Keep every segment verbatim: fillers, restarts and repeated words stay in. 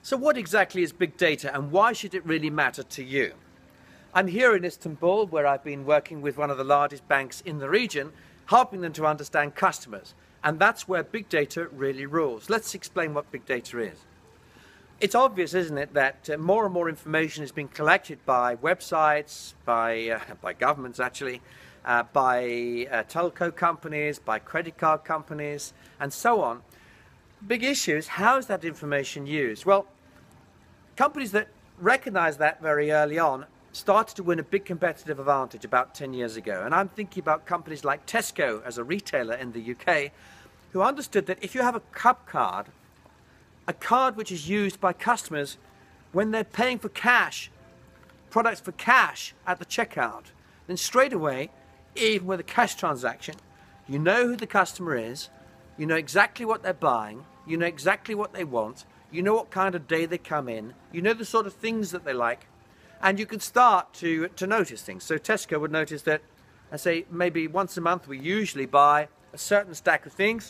So what exactly is big data and why should it really matter to you? I'm here in Istanbul, where I've been working with one of the largest banks in the region, helping them to understand customers. And that's where big data really rules. Let's explain what big data is. It's obvious, isn't it, that uh, more and more information is being collected by websites, by, uh, by governments actually, uh, by uh, telco companies, by credit card companies, and so on. Big issue is, how is that information used? Well, companies that recognize that very early on started to win a big competitive advantage about ten years ago. And I'm thinking about companies like Tesco as a retailer in the U K, who understood that if you have a Club card, a card which is used by customers when they're paying for cash, products for cash at the checkout, then straight away, even with a cash transaction, you know who the customer is, you know exactly what they're buying, you know exactly what they want, you know what kind of day they come in, you know the sort of things that they like, and you can start to, to notice things. So Tesco would notice that, I say, maybe once a month we usually buy a certain stack of things,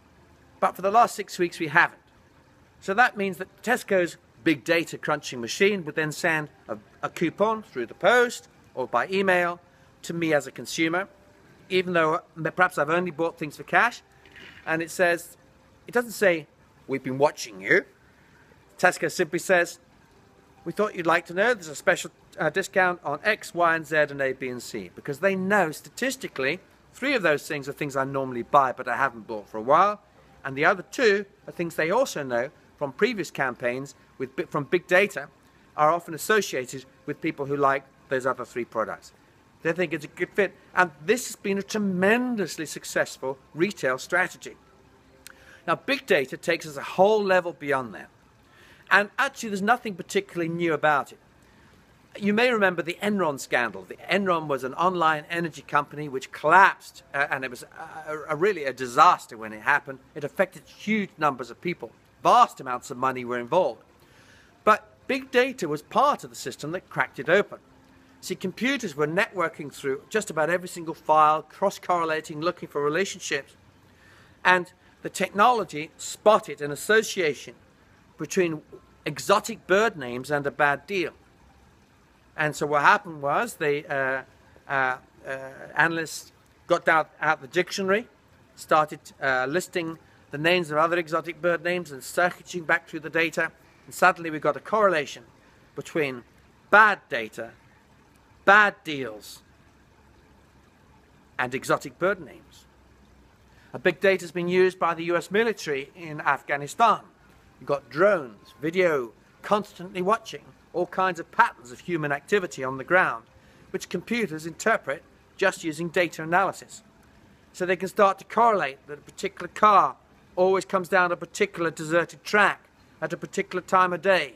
but for the last six weeks we haven't. So that means that Tesco's big data crunching machine would then send a, a coupon through the post or by email to me as a consumer, even though perhaps I've only bought things for cash, and it says, it doesn't say, we've been watching you. Tesco simply says, we thought you'd like to know there's a special uh, discount on X, Y, and Z, and A, B, and C, because they know statistically three of those things are things I normally buy but I haven't bought for a while, and the other two are things they also know from previous campaigns with, from big data are often associated with people who like those other three products. They think it's a good fit, and this has been a tremendously successful retail strategy. Now, big data takes us a whole level beyond that. And actually, there's nothing particularly new about it. You may remember the Enron Scandal. The Enron was an online energy company which collapsed, uh, and it was a, a, really a disaster when it happened. It affected huge numbers of people. Vast amounts of money were involved. But big data was part of the system that cracked it open. See, computers were networking through just about every single file, cross-correlating, looking for relationships. And the technology spotted an association between exotic bird names and a bad deal. And so what happened was the uh, uh, uh, analysts got out, out the dictionary, started uh, listing the names of other exotic bird names and searching back through the data, and suddenly we got a correlation between bad data, bad deals, and exotic bird names. A big data has been used by the U S military in Afghanistan. You've got drones, video, constantly watching all kinds of patterns of human activity on the ground, which computers interpret just using data analysis. So they can start to correlate that a particular car always comes down a particular deserted track at a particular time of day.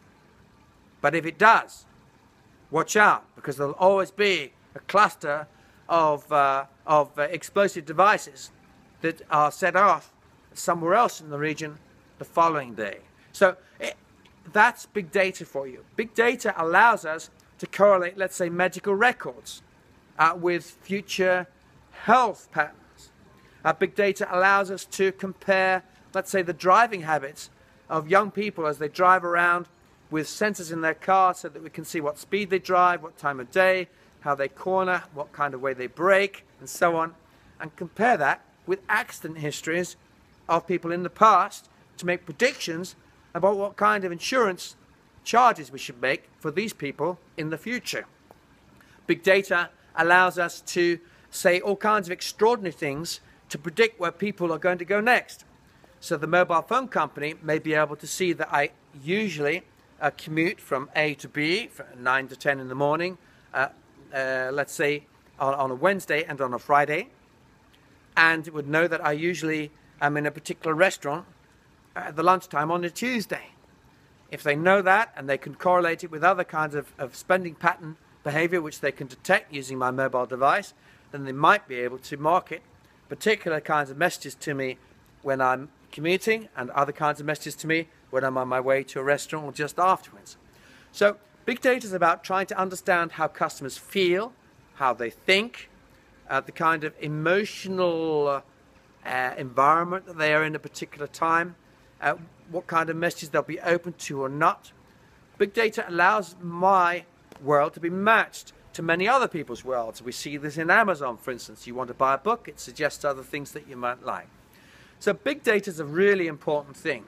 But if it does, watch out, because there'll always be a cluster of, uh, of uh, explosive devices that are set off somewhere else in the region the following day. So it, that's big data for you. Big data allows us to correlate, let's say, medical records uh, with future health patterns. Uh, big data allows us to compare, let's say, the driving habits of young people as they drive around with sensors in their car so that we can see what speed they drive, what time of day, how they corner, what kind of way they brake, and so on, and compare that with accident histories of people in the past to make predictions about what kind of insurance charges we should make for these people in the future. Big data allows us to say all kinds of extraordinary things to predict where people are going to go next. So the mobile phone company may be able to see that I usually uh, commute from A to B from nine to ten in the morning, uh, uh, let's say on, on a Wednesday and on a Friday, and it would know that I usually am in a particular restaurant at the lunchtime on a Tuesday. If they know that and they can correlate it with other kinds of, of spending pattern behavior which they can detect using my mobile device, then they might be able to market particular kinds of messages to me when I'm commuting and other kinds of messages to me when I'm on my way to a restaurant or just afterwards. So big data is about trying to understand how customers feel, how they think, uh, the kind of emotional uh, uh, environment that they are in a particular time, uh, what kind of messages they'll be open to or not. Big data allows my world to be matched to many other people's worlds. We see this in Amazon, for instance. You want to buy a book, it suggests other things that you might like. So big data is a really important thing.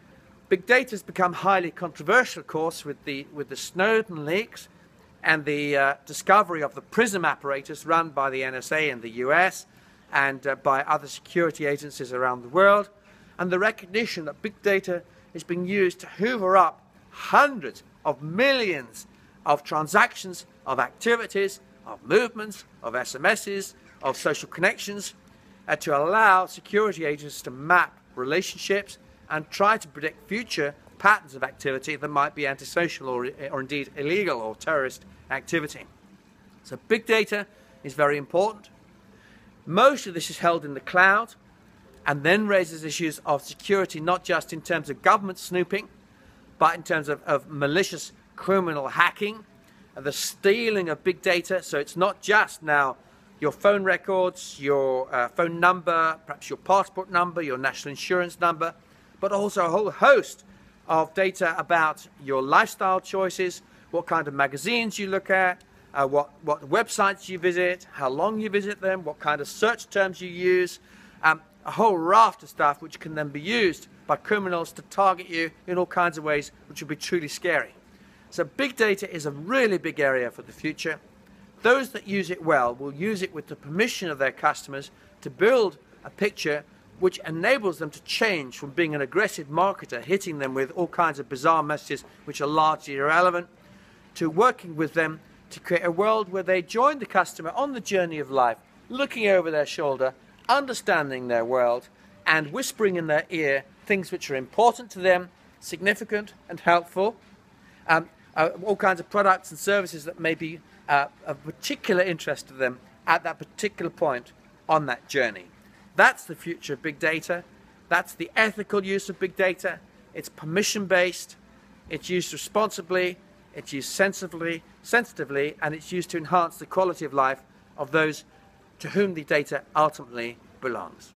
Big data has become highly controversial, of course, with the, with the Snowden leaks and the uh, discovery of the PRISM apparatus run by the N S A in the U S and uh, by other security agencies around the world, and the recognition that big data is being used to hoover up hundreds of millions of transactions, of activities, of movements, of S M Ses, of social connections, uh, to allow security agencies to map relationships and try to predict future patterns of activity that might be antisocial or, or indeed illegal or terrorist activity. So big data is very important. Most of this is held in the cloud and then raises issues of security, not just in terms of government snooping, but in terms of, of malicious criminal hacking, and the stealing of big data. So it's not just now your phone records, your uh, phone number, perhaps your passport number, your national insurance number, but also a whole host of data about your lifestyle choices, what kind of magazines you look at, uh, what, what websites you visit, how long you visit them, what kind of search terms you use, um, a whole raft of stuff which can then be used by criminals to target you in all kinds of ways, which would be truly scary. So big data is a really big area for the future. Those that use it well will use it with the permission of their customers to build a picture which enables them to change from being an aggressive marketer, hitting them with all kinds of bizarre messages which are largely irrelevant, to working with them to create a world where they join the customer on the journey of life, looking over their shoulder, understanding their world, and whispering in their ear things which are important to them, significant and helpful, um, uh, all kinds of products and services that may be uh, of particular interest to them at that particular point on that journey. That's the future of big data. That's the ethical use of big data. It's permission-based, it's used responsibly, it's used sensibly, sensitively, and it's used to enhance the quality of life of those to whom the data ultimately belongs.